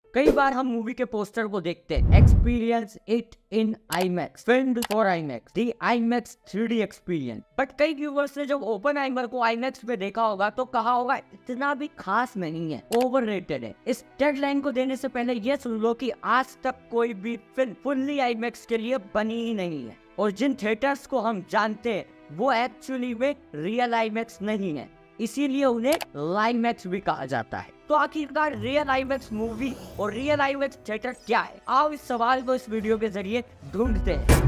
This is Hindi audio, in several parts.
कई बार हम मूवी के पोस्टर को देखते हैं, experience it in IMAX, filmed for IMAX, the IMAX 3D experience. But कई व्यूवर्स ने जब ओपनहाइमर को IMAX में देखा होगा तो कहा होगा इतना भी खास नहीं है, ओवररेटेड है। इस डेडलाइन को देने से पहले ये सुन लो कि आज तक कोई भी फिल्म फुल्ली IMAX के लिए बनी ही नहीं है, और जिन थिएटर्स को हम जानते हैं वो एक्चुअली में रियल IMAX नहीं है, इसीलिए उन्हें लाइमैक्स भी कहा जाता है। तो आखिरकार रियल IMAX मूवी और रियल IMAX थिएटर क्या है? आओ इस सवाल को इस वीडियो के जरिए ढूंढते हैं।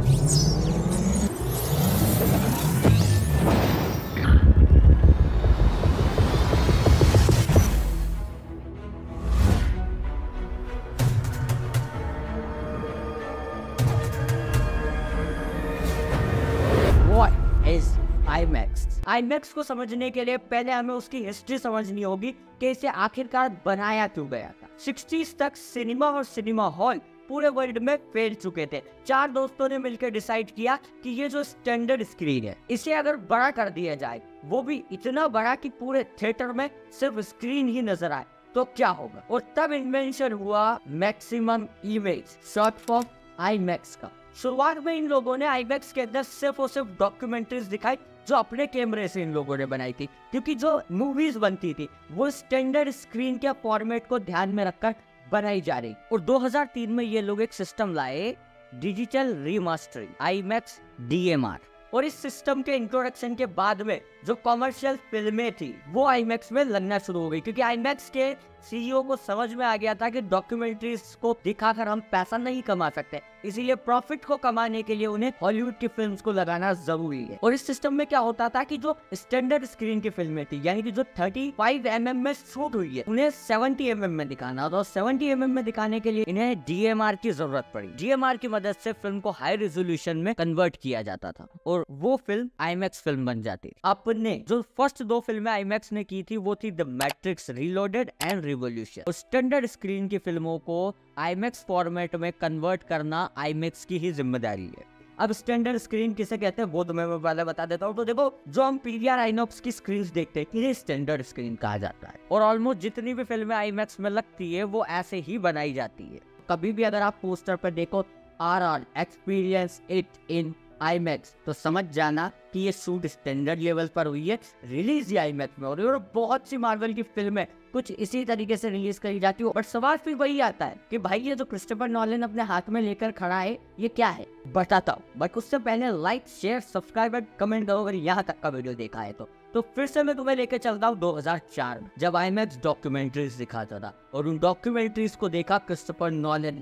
What is IMAX? IMAX को समझने के लिए पहले हमें उसकी हिस्ट्री समझनी होगी कि इसे आखिरकार बनाया क्यों गया था। 60s तक सिनेमा और सिनेमा हॉल पूरे वर्ल्ड में फैल चुके थे। 4 दोस्तों ने मिलकर डिसाइड किया कि ये जो स्टैंडर्ड स्क्रीन है इसे अगर बड़ा कर दिया जाए, वो भी इतना बड़ा कि पूरे थिएटर में सिर्फ स्क्रीन ही नजर आए, तो क्या होगा। और तब इन्वेंशन हुआ maximum image, short form IMAX का। शुरुआत में इन लोगों ने IMAX के अंदर सिर्फ और सिर्फ डॉक्यूमेंट्रीज दिखाई जो अपने कैमरे से इन लोगों ने बनाई थी, क्योंकि जो मूवीज बनती थी वो स्टैंडर्ड स्क्रीन के फॉर्मेट को ध्यान में रखकर बनाई जा रही। और 2003 में ये लोग एक सिस्टम लाए, डिजिटल रीमास्टरिंग, IMAX DMR। और इस सिस्टम के इंट्रोडक्शन के बाद में जो कमर्शियल फिल्में थी वो IMAX में लगना शुरू हो गई, क्योंकि IMAX के CEO को समझ में आ गया था कि डॉक्यूमेंट्रीज को दिखाकर हम पैसा नहीं कमा सकते, इसीलिए प्रॉफिट को कमाने के लिए उन्हें हॉलीवुड की फिल्म्स को लगाना जरूरी है। और इस सिस्टम में क्या होता था कि जो स्टैंडर्ड स्क्रीन की फिल्में थी, यानी कि जो 35 mm में शूट हुई है, उन्हें 70 mm में दिखाना था। और 70 mm में दिखाने के लिए इन्हें DMR की जरूरत पड़ी। DMR की मदद से फिल्म को हाई रेजोल्यूशन में कन्वर्ट किया जाता था और वो फिल्म IMAX फिल्म बन जाती थी। अपने जो फर्स्ट 2 फिल्में IMAX ने की थी वो थी the matrix reloaded and revolution. और स्टैंडर्ड स्क्रीन की फिल्मों को IMAX फॉर्मेट में कन्वर्ट करना IMAX की ही जिम्मेदारी है। अब स्टैंडर्ड स्क्रीन किसे कहते हैं वो तो मैं पहले बता देता हूँ। तो देखो, जो हम PVR आइनॉक्स की स्क्रीन देखते हैं इन्हें स्टैंडर्ड स्क्रीन कहा जाता है, और ऑलमोस्ट जितनी भी फिल्में IMAX में लगती है वो ऐसे ही बनाई जाती है। कभी भी अगर आप पोस्टर पर देखो RR experience it in IMAX, तो समझ जाना कि ये शूट स्टैंडर्ड लेवल पर हुई है, रिलीज ये IMAX में हो रही है। और बहुत सी मार्वल की फिल्में कुछ इसी तरीके से रिलीज करी जाती है। बट सवाल फिर वही आता है कि भाई ये जो क्रिस्टोफर नॉलन अपने हाथ में लेकर खड़ा है ये क्या है, बताता हूँ। बट उससे पहले लाइक, शेयर, सब्सक्राइब और कमेंट करो अगर यहाँ तक का वीडियो देखा है तो फिर से मैं तुम्हें लेकर चलता हूँ 2004 में, जब IMAX डॉक्यूमेंट्रीज दिखाता था। और उन डॉक्यूमेंट्रीज को देखा क्रिस्टोफर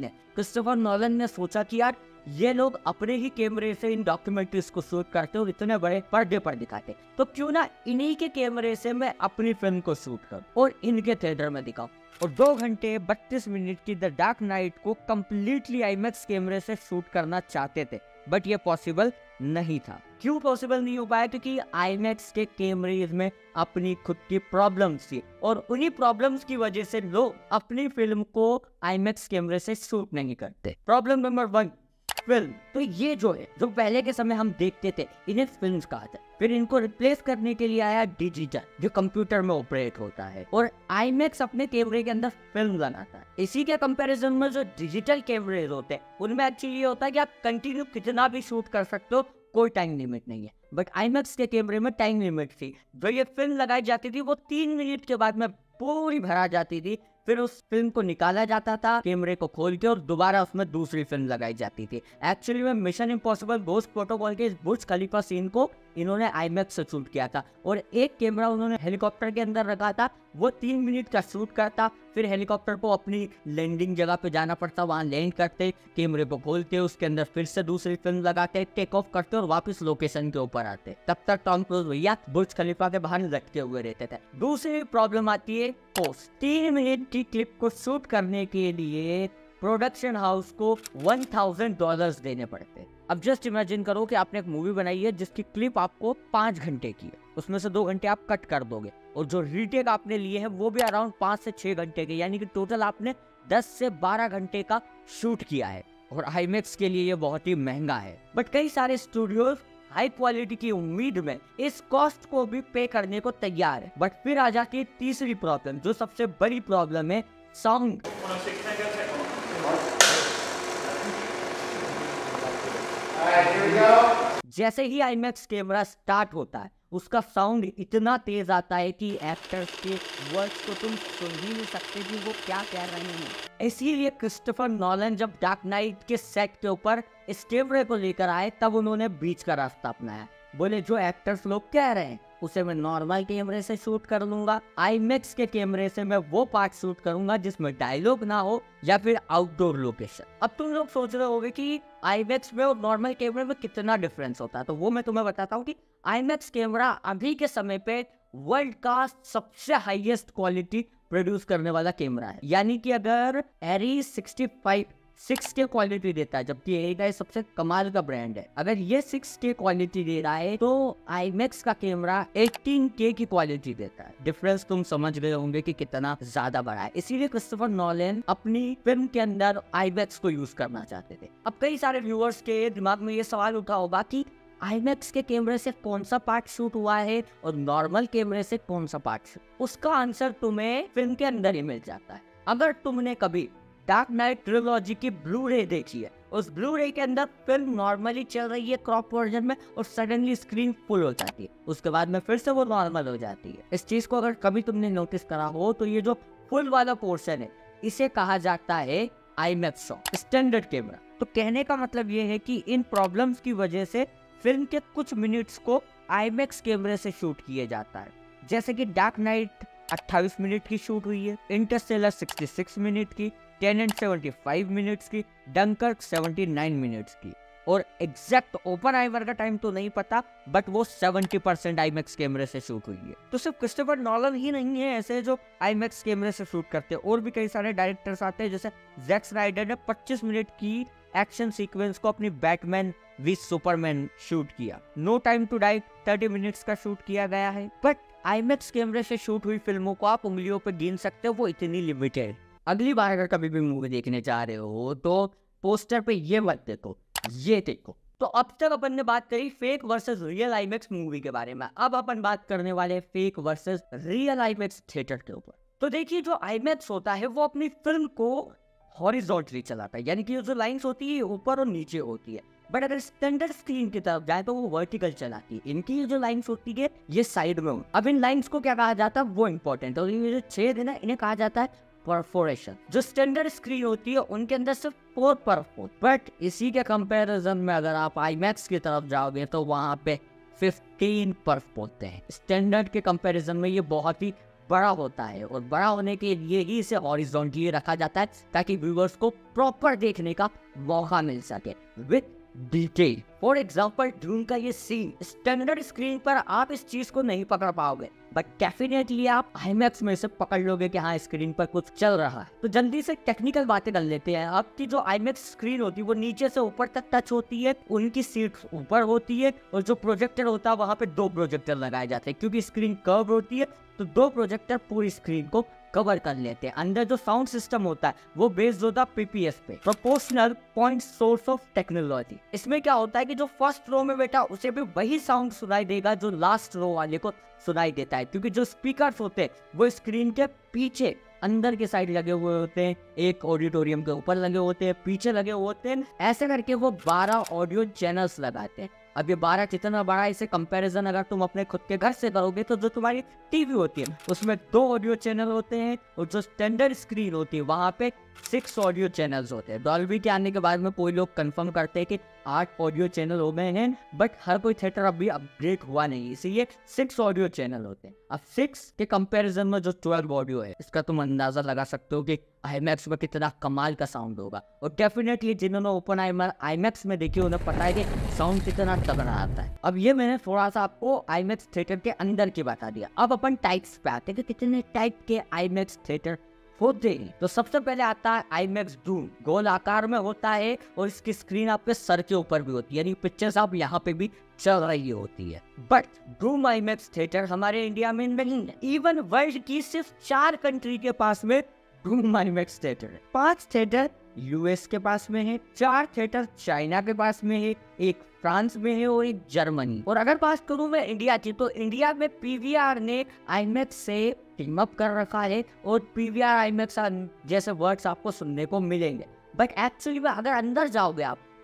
नॉलन ने सोचा कि यार ये लोग अपने ही कैमरे से इन डॉक्यूमेंट्रीज को शूट करते और इतने बड़े पर्दे पर दिखाते, तो क्यों ना इन्हीं के कैमरे से मैं अपनी फिल्म को शूट करूं और इनके थिएटर में दिखाऊं। और 2 घंटे 32 मिनट की द डार्क नाइट को कंप्लीटली IMAX कैमरे से शूट करना चाहते थे, बट ये पॉसिबल नहीं था। क्यों पॉसिबल नहीं हो पाया? क्योंकि IMAX के कैमरेज में अपनी खुद की प्रॉब्लम्स थी, और उन्हीं प्रॉब्लम्स की वजह से लोग अपनी फिल्म को IMAX कैमरे से शूट नहीं करते। Problem number 1, film. तो ये जो है, जो पहले के समय हम देखते थे इन्हें फिल्म्स कहा था। फिर इनको रिप्लेस करने के लिए आया डिजिटल, जो कंप्यूटर में ऑपरेट होता है, और IMAX अपने कैमरे के अंदर फिल्म बनाता है। इसी के कंपैरिजन में जो डिजिटल कैमरे होते हैं उनमें एक्चुअली ये होता है कि आप कंटिन्यू कितना भी शूट कर सकते हो, कोई टाइम लिमिट नहीं है। बट IMAX के कैमरे में टाइम लिमिट थी। जो ये फिल्म लगाई जाती थी वो 3 मिनट के बाद में पूरी भरा जाती थी। फिर उस फिल्म को निकाला जाता था कैमरे को खोल के, और दोबारा उसमें दूसरी फिल्म लगाई जाती थी। एक्चुअली में मिशन इम्पॉसिबल गोस्ट प्रोटोकॉल के इस बुर्ज खलीफा सीन को इन्होंने IMAX से शूट किया था, और एक कैमरा उन्होंने हेलीकॉप्टर के अंदर रखा था, वो 3 मिनट का शूट करता। फिर हेलीकॉप्टर को अपनी लैंडिंग जगह पे जाना पड़ता, वहाँ लैंड करते, कैमरे को खोलते, उसके अंदर फिर से दूसरी फिल्म लगाते, टेक ऑफ करते और वापस लोकेशन के ऊपर आते। तब तक टॉम क्रूज भैया बुर्ज खलीफा के बाहर लटके हुए रहते थे। दूसरी प्रॉब्लम आती है पोस्ट। 3 मिनट की क्लिप को शूट करने के लिए प्रोडक्शन हाउस को $1000 देने पड़ते। अब जस्ट इमेजिन करो कि आपने एक मूवी बनाई है जिसकी क्लिप आपको 5 घंटे की है, उसमें से 2 घंटे आप कट कर दोगे, और जो रीटेक आपने लिए हैं वो भी अराउंड 5 से 6 घंटे के, यानी कि टोटल आपने 10 से 12 घंटे का शूट किया है। और IMAX के लिए ये बहुत ही महंगा है। बट कई सारे स्टूडियोज हाई क्वालिटी की उम्मीद में इस कॉस्ट को भी पे करने को तैयार है। बट फिर आ जाती है तीसरी प्रॉब्लम, जो सबसे बड़ी प्रॉब्लम है, साउंड। जैसे ही आईमैक्स कैमरा स्टार्ट होता है उसका साउंड इतना तेज आता है कि एक्टर्स के वर्ड्स को तुम सुन ही नहीं सकते कि वो क्या कह रहे हैं। इसीलिए क्रिस्टोफर नॉलन जब डार्क नाइट के सेट के ऊपर इस कैमरे को लेकर आए तब उन्होंने बीच का रास्ता अपनाया। बोले जो एक्टर्स लोग कह रहे हैं उसे मैं नॉर्मल कैमरे से शूट कर लूंगा, आईमैक्स के कैमरे से मैं वो पार्ट शूट करूंगा जिसमें डायलॉग ना हो या फिर आउटडोर लोकेशन। अब तुम लोग सोच रहे होगे कि आईमैक्स में और नॉर्मल कैमरे में कितना डिफरेंस होता है, तो वो मैं तुम्हें बताता हूँ कि आईमैक्स कैमरा अभी के समय पे वर्ल्ड का सबसे हाईएस्ट क्वालिटी प्रोड्यूस करने वाला कैमरा है। यानी कि अगर एरी 6K क्वालिटी देता है, जबकि एरी सबसे कमाल का ब्रांड है, अगर ये 6K क्वालिटी दे रहा है तो आईमैक्स का कैमरा 18K की क्वालिटी देता है। डिफरेंस तुम समझ गए होंगे कि कितना ज्यादा बड़ा है। इसीलिए क्रिस्टोफर नॉलन अपनी फिल्म के अंदर आईमैक्स को यूज करना चाहते थे। अब कई सारे व्यूअर्स के दिमाग में ये सवाल उठा होगा कि आईमैक्स के कैमरे से कौन सा पार्ट शूट हुआ है और नॉर्मल कैमरे से कौन सा पार्ट शूट। उसका आंसर तुम्हें फिल्म के अंदर ही मिल जाता है। अगर तुमने कभी डार्क नाइट ट्रिलॉजी की ब्लू रे देखी है, उस ब्लू रे के अंदर फिल्म नॉर्मली चल रही है क्रॉप वर्जन में और सडनली स्क्रीन फुल हो जाती है, उसके बाद में फिर से वो नॉर्मल हो जाती है। इस चीज को अगर कभी तुमने नोटिस करा हो तो ये जो फुल वाला पोर्शन है इसे कहा जाता है आईमैक्स शॉट, स्टैंडर्ड कैमरा। तो कहने का मतलब ये है कि इन प्रॉब्लम्स की वजह से फिल्म के कुछ मिनट्स को आईमैक्स कैमरे से शूट किया जाता है। जैसे कि डार्क नाइट 28 मिनट की शूट हुई है, इंटरस्टेलर 66 मिनट की, टेनेंट 75 मिनट्स की, डंकर्क 79 मिनट्स की। और एग्जैक्ट ओपेनहाइमर का टाइम तो नहीं पता, बट वो 70% आईमैक्स कैमरे से शूट हुई है। तो सिर्फ क्रिस्टोफर नॉलन ही नहीं है ऐसे जो आईमैक्स कैमरे से शूट करते हैं, और भी कई सारे डायरेक्टर्स आते हैं। जैसे जैक स्नाइडर ने 25 मिनट की एक्शन सीक्वेंस को अपनी बैटमैन वी सुपरमैन शूट किया। No time to die 30 minutes का शूट किया गया है। बट आईमैक्स कैमरे से शूट हुई फिल्मों को आप उंगलियों पर गिन सकते हो, वो इतनी लिमिटेड। अगली बार अगर कभी भी मूवी देखने जा रहे हो तो पोस्टर पे ये मत देखो, ये देखो। तो अब तक अपन ने बात करी fake versus real IMAX movie के बारे में। अब अपन बात करने वाले fake versus real IMAX theatre के ऊपर। तो देखिए, जो आईमैक्स होता है वो अपनी फिल्म को हॉरिजॉन्टली चलाता है, यानी कि जो लाइंस होती है ऊपर और नीचे होती है। बट अगर स्टैंडर्ड स्क्रीन की तरफ जाए तो वो वर्टिकल चलाती है। इनकी जो लाइंस होती है ये साइड में हो। अब इन लाइंस को क्या कहा जाता है वो इंपॉर्टेंट है। और ये जो छेद है ना, इन्हें कहा जाता है परफोरेशन। जो स्टैंडर्ड स्क्रीन होती है उनके अंदर सिर्फ 4 परफोर, बट इसी के कंपैरिजन में अगर आप आईमैक्स की तरफ जाओगे तो वहां पे 15 परफ होते हैं। स्टैंडर्ड के कंपैरिजन में ये बहुत ही बड़ा होता है, और बड़ा होने के लिए ही इसे हॉरिजॉन्टली रखा जाता है ताकि व्यूअर्स को प्रॉपर देखने का मौका मिल सके with detail. For example, Dune का ये सीन स्टैंडर्ड स्क्रीन पर आप इस चीज को नहीं पकड़ पाओगे, बट डेफिनेटली आप आईमैक्स में से पकड़ लोगे कि हाँ स्क्रीन पर कुछ चल रहा है। तो जल्दी से टेक्निकल बातें कर लेते हैं। आपकी जो आईमैक्स स्क्रीन होती है वो नीचे से ऊपर तक टच होती है, उनकी सीट्स ऊपर होती है, और जो प्रोजेक्टर होता है वहाँ पे 2 प्रोजेक्टर लगाए जाते हैं। क्योंकि स्क्रीन कर्व होती है तो 2 प्रोजेक्टर पूरी स्क्रीन को कवर कर लेते हैं। अंदर जो साउंड सिस्टम होता है वो बेस्ड होता है पीपीएस पे, proportional point source of technology. इसमें क्या होता है कि जो फर्स्ट रो में बैठा उसे भी वही साउंड सुनाई देगा जो लास्ट रो वाले को सुनाई देता है, क्योंकि जो स्पीकर्स होते हैं वो स्क्रीन के पीछे अंदर के साइड लगे हुए होते हैं, एक ऑडिटोरियम के ऊपर लगे होते हैं, पीछे लगे होते हैं। ऐसे करके वो 12 ऑडियो चैनल्स लगाते हैं। अब ये 12 कितना बड़ा है, इसे कंपैरिजन अगर तुम अपने खुद के घर से करोगे तो जो तुम्हारी टीवी होती है उसमें 2 ऑडियो चैनल होते हैं, और जो स्टैंडर्ड स्क्रीन होती है वहाँ पे 6 ऑडियो चैनल्स होते हैं। डॉल्बी के आने के बाद में कोई लोग कंफर्म करते हैं कि 8 ऑडियो चैनल हो गए हैं, बट हर कोई थिएटर अभी अपग्रेड हुआ नहीं, इसीलिए 6 ऑडियो चैनल होते हैं। अब 6 के कंपैरिजन में जो 12 ऑडियो है, इसका तुम अंदाजा लगा सकते हो कि आईमैक्स में कितना कमाल का साउंड होगा। और डेफिनेटली जिन्होंने ओपेनहाइमर आईमैक्स में देखी उन्हें पता है कि साउंड कितना तगड़ा आता है। अब ये मैंने थोड़ा सा आपको आईमैक्स थिएटर के अंदर की बता दिया। अब अपन टाइप्स पे आते हैं कि कितने टाइप के आईमैक्स थिएटर होते हैं। तो सबसे पहले आता है आईमैक्स डूम। गोल आकार में होता है और इसकी स्क्रीन आपके सर के ऊपर भी होती है, यानी पिक्चर्स आप यहाँ पे भी चल रही होती है। बट डूम आईमैक्स थिएटर हमारे इंडिया में नहीं है। इवन वर्ल्ड की सिर्फ 4 कंट्री के पास में डूम आईमैक्स थिएटर है। 5 थिएटर यूएस के पास में है, 4 थिएटर चाइना के पास में है, 1 फ्रांस में है और 1 जर्मनी। और अगर बात करूं मैं इंडिया की, तो इंडिया में पीवीआर ने आईमैक्स से टीम अप कर रखा है, और पीवीआर आईमैक्स जैसे वर्ड्स आपको सुनने को मिलेंगे। बट एक्चुअली में अगर अंदर जाओगे आप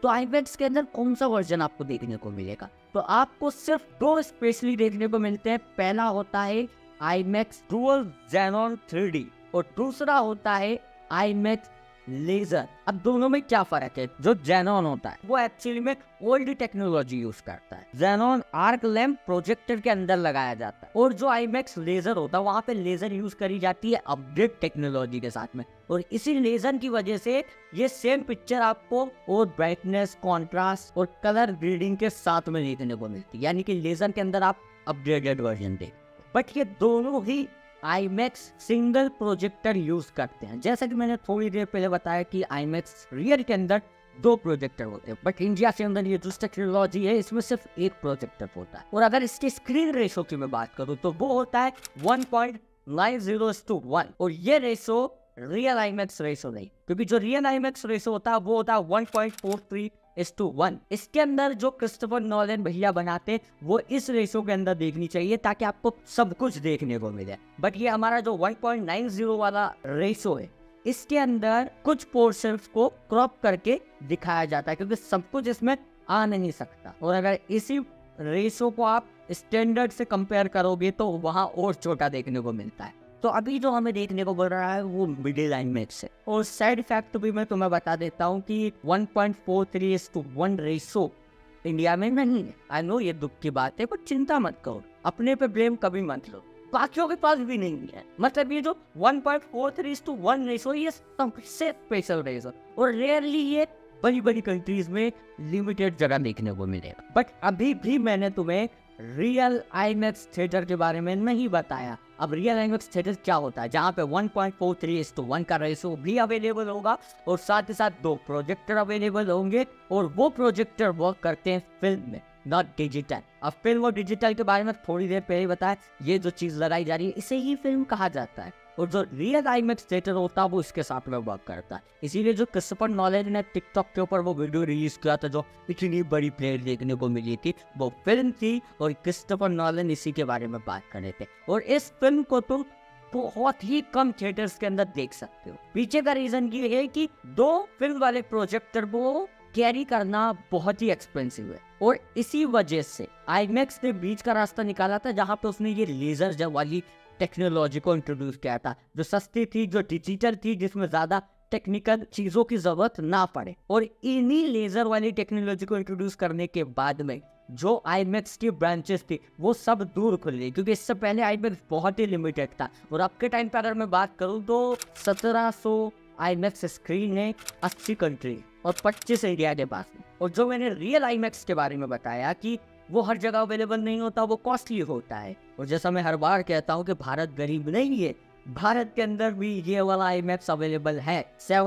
तो आईमैक्स के अंदर कौन सा वर्जन आपको देखने को मिलेगा? तो आपको सिर्फ 2 स्पेशली देखने को मिलते हैं। पहला होता है आईमैक्स डुअल ज़ेनॉन 3D और दूसरा होता है आईमैक्स लेजर। अब दोनों में क्या फर्क है? जो ज़ेनॉन होता है वो एक्चुअली में ओल्ड टेक्नोलॉजी यूज करता है। ज़ेनॉन आर्क लैम्प प्रोजेक्टर के अंदर लगाया जाता है और जो आईमैक्स लेजर होता है वहां पे लेजर यूज करी जाती है अपडेट टेक्नोलॉजी के साथ में। और इसी लेजर की वजह से ये सेम पिक्चर आपको और ब्राइटनेस, कॉन्ट्रास्ट और कलर ग्रेडिंग के साथ में देखने को मिलती है, यानी कि लेजर के अंदर आप अपडेटेड वर्जन देख। बट ये दोनों ही आईमैक्स सिंगल प्रोजेक्टर यूज करते हैं। जैसा कि मैंने थोड़ी देर पहले बताया कि आईमैक्स रियल के अंदर 2 प्रोजेक्टर होते हैं, बट इंडिया के अंदर ये जो टेक्नोलॉजी है इसमें सिर्फ 1 प्रोजेक्टर होता है। और अगर इसकी स्क्रीन रेशो की मैं बात करूं तो वो होता है 1.90:1 और ये रेशो रियल आईमैक्स रेशो नहीं, क्योंकि जो रियल आईमैक्स रेशो होता है वो होता है 1.43:1। इसके अंदर जो क्रिस्टोफर नोलन भैया बनाते वो इस रेशो के अंदर देखनी चाहिए ताकि आपको सब कुछ देखने को मिले। बट ये हमारा जो 1.90 वाला रेशो है इसके अंदर कुछ पोर्शंस को क्रॉप करके दिखाया जाता है, क्योंकि सब कुछ इसमें आ नहीं सकता। और अगर इसी रेशो को आप स्टैंडर्ड से कंपेयर करोगे तो वहाँ और छोटा देखने को मिलता है। तो अभी जो हमें देखने को मिल रहा है वो मिडिल आईमैक्स है। और साइड फैक्ट भी मैं तुम्हें बता देता हूँ कि 1.43:1 रेशो इंडिया में नहीं है। आई नो ये दुख की बात है, पर चिंता मत करो, अपने पे ब्लेम कभी मत लो, बाकियों के पास भी नहीं है। मतलब ये जो 1.43:1 रेशो ये सबसे स्पेशल रेशो और रेयरली ये बड़ी बड़ी कंट्रीज में लिमिटेड जगह देखने को मिलेगा। बट अभी भी मैंने तुम्हें रियल आईमैक्स थिएटर के बारे में नहीं बताया। अब रियल आईमैक्स थिएटर क्या होता है, जहाँ पे 1.43:1 का रेशो भी अवेलेबल होगा और साथ ही साथ 2 प्रोजेक्टर अवेलेबल होंगे और वो प्रोजेक्टर वर्क करते हैं फिल्म में, नॉट डिजिटल। अब फिल्म और डिजिटल के बारे में थोड़ी देर पहले बताया, ये जो चीज़ लगाई जा रही है इसे ही फिल्म कहा जाता है। और जो रियल आईमैक्स थिएटर होता है वो इसके साथ में वर्क करता है। इसीलिए जो क्रिस्टोफर नोलन ने टिकटॉक के ऊपर वो वीडियो रिलीज किया था जो इतनी बड़ी प्लेयर देखने को मिली थी, वो फिल्म थी और क्रिस्टोफर नोलन इसी के बारे में बात कर रहे थे। और इस फिल्म को तुम बहुत ही कम थिएटर्स के अंदर देख सकते हो। पीछे का रीजन ये है कि 2 फिल्म वाले प्रोजेक्टर को कैरी करना बहुत ही एक्सपेंसिव है और इसी वजह से आईमैक्स ने बीच का रास्ता निकाला था जहां पे उसने ये लेजर जब वाली टेक्नोलॉजी को इंट्रोड्यूस किया था, जो सस्ती थी, जो डिजिटल थी, जिसमें ज्यादा टेक्निकल चीजों की जरूरत ना पड़े। और इन्हीं लेजर वाली टेक्नोलॉजी को इंट्रोड्यूस करने के बाद में जो आईमैक्स की ब्रांचेस थी वो सब दूर खुल गई, क्योंकि इससे पहले आईमैक्स बहुत ही लिमिटेड था। और अब के टाइम पर अगर मैं बात करूँ तो 1700 आईमैक्स स्क्रीन है 80 कंट्री और 25 इंडिया के पास में। और जो मैंने रियल आईमैक्स के बारे में बताया कि वो हर जगह अवेलेबल नहीं होता, वो कॉस्टली होता है। और जैसा मैं हर बार कहता हूँ कि भारत गरीब नहीं है, भारत के अंदर भी ये वाला आईमैक्स अवेलेबल है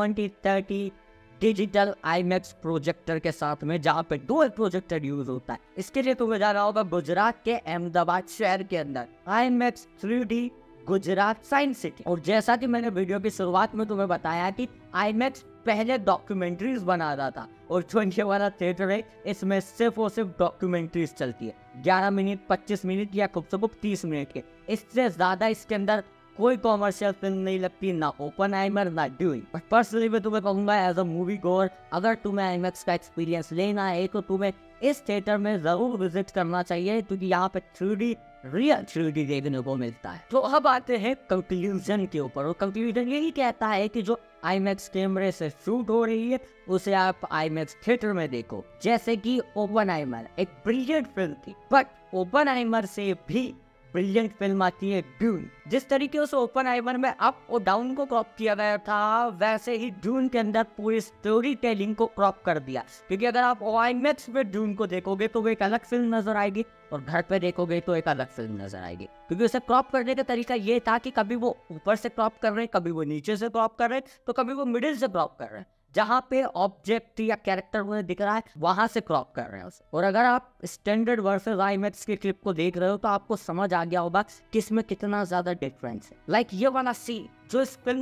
70:30 डिजिटल आईमैक्स प्रोजेक्टर के साथ में, जहाँ पे 2 प्रोजेक्टर यूज होता है। इसके लिए तुम्हें जाना होगा गुजरात के अहमदाबाद शहर के अंदर IMAX 3D Gujarat science city. और जैसा कि मैंने वीडियो की शुरुआत में तुम्हें बताया कि आईमैक्स पहले डॉक्यूमेंट्रीज बना रहा था और जो ये वाला थिएटर है इसमें सिर्फ और सिर्फ डॉक्यूमेंट्रीज चलती है, 11 मिनट 25 मिनट या खूब से खूब 30 मिनट के। इससे ज्यादा इसके अंदर कोई कॉमर्शियल फिल्म नहीं लगती, ना ओपनहाइमर ना ड्यूइंग। बट पर्सनली मैं तुम्हें कहूंगा एज अ मूवी गोअर, अगर तुम्हें आईमैक्स का एक्सपीरियंस लेना है तो तुम्हें इस थिएटर में जरूर विजिट करना चाहिए, क्योंकि यहाँ पे 3D रियल 3D देखने को मिलता है। तो अब आते हैं कंक्लूजन के ऊपर, और कंक्लूजन यही कहता है कि जो आईमैक्स कैमरे से शूट हो रही है उसे आप आईमैक्स थिएटर में देखो। जैसे कि ओपनहाइमर एक ब्रिलियंट फिल्म थी, बट ओपनहाइमर से भी ब्रिलियंट फिल्म आती है ड्यून। जिस तरीके से ओपनहाइमर में अप और डाउन को क्रॉप किया गया था, वैसे ही ड्यून के अंदर पूरी स्टोरी टेलिंग को क्रॉप कर दिया। क्योंकि अगर आप आईमैक्स में ड्यून को देखोगे तो वो एक अलग फिल्म नजर आएगी और घर पे देखोगे तो एक अलग फिल्म नजर आएगी। क्योंकि उसे क्रॉप करने का तरीका ये था कि कभी वो ऊपर से क्रॉप कर रहे हैं, कभी वो नीचे से क्रॉप कर रहे हैं, तो कभी वो मिडिल से क्रॉप कर रहे हैं। जहाँ पे ऑब्जेक्ट या कैरेक्टर उन्हें दिख रहा है वहां से क्रॉप कर रहे हैं उसे। और अगर आप स्टैंडर्ड वर्सेस आईमैक्स के क्लिप को देख रहे हो तो आपको समझ आ गया होगा कि इसमें कितना ज्यादा डिफरेंस है। लाइक ये वाला सीन जो इस फिल्म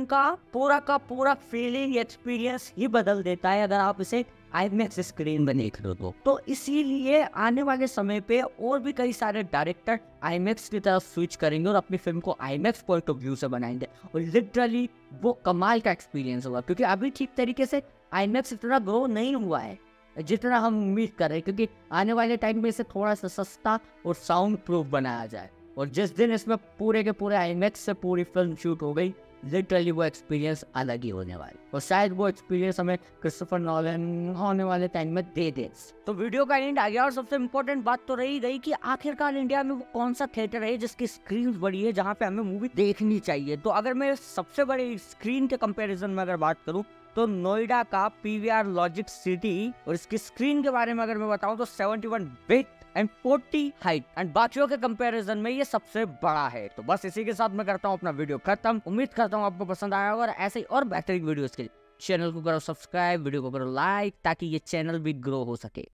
का पूरा फीलिंग एक्सपीरियंस ही बदल देता है अगर आप इसे आईमैक्स स्क्रीन में देख रहे हो तो इसीलिए आने वाले समय पे और भी कई सारे डायरेक्टर आईमैक्स की तरफ स्विच करेंगे और अपनी फिल्म को आईमैक्स पॉइंट ऑफ व्यू से बनाएंगे और लिटरली वो कमाल का एक्सपीरियंस होगा। क्योंकि अभी ठीक तरीके से आईमैक्स इतना ग्रो नहीं हुआ है जितना हम उम्मीद कर रहे हैं, क्योंकि आने वाले टाइम में इसे थोड़ा सा सस्ता और साउंड प्रूफ बनाया जाए। और जिस दिन इसमें पूरे के पूरे आईमैक्स से पूरी फिल्म शूट हो गई, लिटरली वो एक्सपीरियंस अलग ही होने वाली, और शायद वो एक्सपीरियंस हमें क्रिस्टोफर नॉलन आने वाले टाइम में दे दे। तो वीडियो का एंड आ गया, और सबसे इम्पोर्टेंट बात तो रही गई कि आखिरकार इंडिया में वो कौन सा थिएटर है जिसकी स्क्रीन बड़ी है, जहाँ पे हमें मूवी देखनी चाहिए। तो अगर मैं सबसे बड़ी स्क्रीन के कंपेरिजन में अगर बात करूँ तो नोएडा का पीवीआर लॉजिक सिटी, और इसकी स्क्रीन के बारे में अगर मैं बताऊं तो 71 बिट एंड 40 हाइट, एंड बाकियों के कंपैरिजन में ये सबसे बड़ा है। तो बस इसी के साथ मैं करता हूँ अपना वीडियो खत्म। उम्मीद करता हूँ आपको पसंद आया होगा, और ऐसे ही और बेहतरीन वीडियोस के लिए चैनल को करो सब्सक्राइब, वीडियो को करो लाइक, ताकि ये चैनल भी ग्रो हो सके।